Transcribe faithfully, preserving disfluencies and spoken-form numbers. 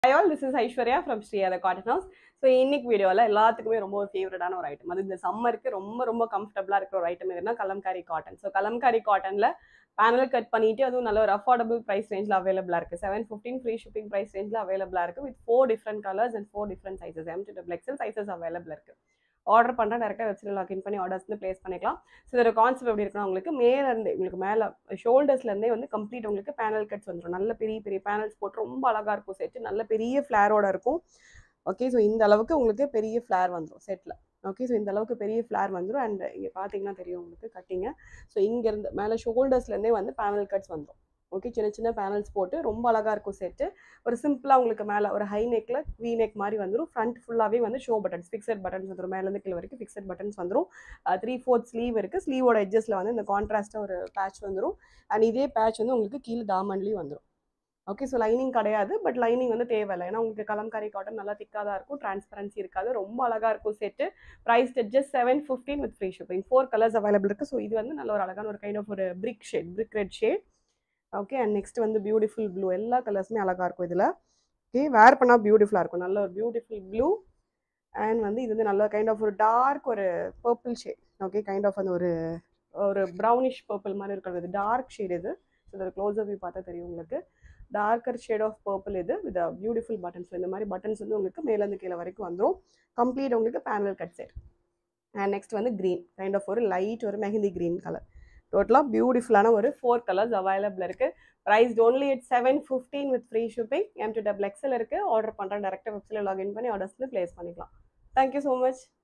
Hi all, this is Aishwarya from Shriyada Cotton House. So இன்னைக்கு வீடியோல எல்லாத்துக்குமே ரொம்ப ஒரு ஃபேவரட்டான ஒரு ஐட்டம். அது இந்த சம்மருக்கு ரொம்ப ரொம்ப கம்ஃபர்டபுளா இருக்கிற ஒரு ஐட்டம் எதுனா கலம்காரி காட்டன். ஸோ கலம்காரி காட்டன்ல பேனல் கட் பண்ணிட்டு அதுவும் நல்ல ஒரு அஃபோர்டபுள் பிரைஸ் ரேஞ்சில் அவைலபிளா இருக்கு. Seven fifteen free shipping price ரேஞ்சில் அவைலபிளா இருக்கு with four different colours and four different sizes. M to double XL sizes available இருக்கு. ஆர்டர் பண்ணுறா டேரெக்டாக வெப்சைட் லாகின் பண்ணி ஆர்டர்ஸ் வந்து பிளேஸ் பண்ணிக்கலாம். ஸோ இதோட கான்செப்ட் எப்படி இருக்குன்னா உங்களுக்கு மேலேருந்து உங்களுக்கு மேலே ஷோல்டர்ஸ்லேருந்தே வந்து கம்ப்ளீட் உங்களுக்கு பேனல் கட்ஸ் வந்துடும். நல்ல பெரிய பெரிய பேனல்ஸ் போட்டு ரொம்ப அழகாக இருக்கும் செட்டு. நல்ல பெரிய ஃப்ளேரோட இருக்கும். ஓகே, ஸோ இந்த அளவுக்கு உங்களுக்கு பெரிய ஃப்ளேர் வந்துடும் செட்டில். ஓகே, ஸோ இந்த அளவுக்கு பெரிய ஃப்ளேர் வந்துடும். அண்ட் இங்கே பார்த்தீங்கன்னா தெரியும் உங்களுக்கு கட்டிங்க. ஸோ இங்கேருந்து மேலே ஷோல்டர்ஸ்லேருந்தே வந்து பேனல் கட்ஸ் வந்துடும். ஓகே, சின்ன சின்ன பேனல்ஸ் போட்டு ரொம்ப அழகாக இருக்கும் செட்டு. ஒரு சிம்பிளாக உங்களுக்கு மேலே ஒரு ஹை நெக்கில் வி நெக் மாதிரி வந்துடும். ஃப்ரண்ட் ஃபுல்லாகவே வந்து ஷோ பட்டன்ஸ், ஃபிக்ஸட் பட்டன்ஸ் வந்துடும். மேலேருந்து கீழே வரைக்கும் ஃபிக்ஸட் பட்டன்ஸ் வந்துடும். த்ரீ ஃபோர்த் ஸ்லீவ் இருக்குது. ஸ்லீவோட எட்ஜஸில் வந்து இந்த கான்ட்ராஸ்ட்டாக ஒரு பேட்ச் வந்துடும். அண்ட் இதே பேட்ச் வந்து உங்களுக்கு கீழே தாமன்லேயும் வந்துடும். ஓகே, ஸோ லைனிங் கிடையாது, பட் லைனிங் வந்து தேவையில்லை. ஏன்னா உங்களுக்கு கலம்காரி காட்டன் நல்லா திக்காக தான் இருக்கும், டிரான்ஸ்பரன்சி இருக்காது, ரொம்ப அழகாக இருக்கும் set. Price just seven fifteen with free shipping. Four colours available இருக்குது. ஸோ இது வந்து நல்ல ஒரு அழகான ஒரு கைண்ட் ஆஃப் ஒரு brick shade, brick red shade. Okay, and next வந்து பியூட்டிஃபுல் ப்ளூ. எல்லா கலர்ஸுமே அழகாக இருக்கும் இதில். ஓகே, வேர் பண்ணால் பியூட்டிஃபுல்லாக இருக்கும். நல்ல ஒரு பியூட்டிஃபுல் ப்ளூ. அண்ட் வந்து இது வந்து நல்ல கைண்ட் ஆஃப் ஒரு டார்க் ஒரு purple shade. Okay, kind of அந்த ஒரு ஒரு ப்ரௌனிஷ் பர்பிள் மாதிரி இருக்கிறது டார்க் ஷேட் இது. ஸோ இதோட க்ளோஸ் அப் பார்த்தா தெரியும் உங்களுக்கு. டார்க்கர் ஷேட் ஆஃப் பர்பிள் இது வித் பியூட்டிஃபுல் பட்டன்ஸ். இந்த மாதிரி பட்டன்ஸ் வந்து உங்களுக்கு மேலேருந்து கீழே வரைக்கும் வந்துடும். கம்ப்ளீட் உங்களுக்கு panel cut set. And next வந்து க்ரீன், கைண்ட் ஆஃப் ஒரு லைட் ஒரு மெஹந்தி க்ரீன் கலர். டோட்டலாக பியூட்டிஃபுல்லான ஒரு ஃபோர் கலர்ஸ் அவைலபிள் இருக்குது. Price only it seven fifteen with free shipping. M to double XL இருக்குது. ஆர்டர் பண்ணுறேன் டேரெக்டாக வெப்சைட்டில் லாகின் பண்ணி ஆர்டர்ஸ் வந்து பிளேஸ் பண்ணிக்கலாம். Thank you so much.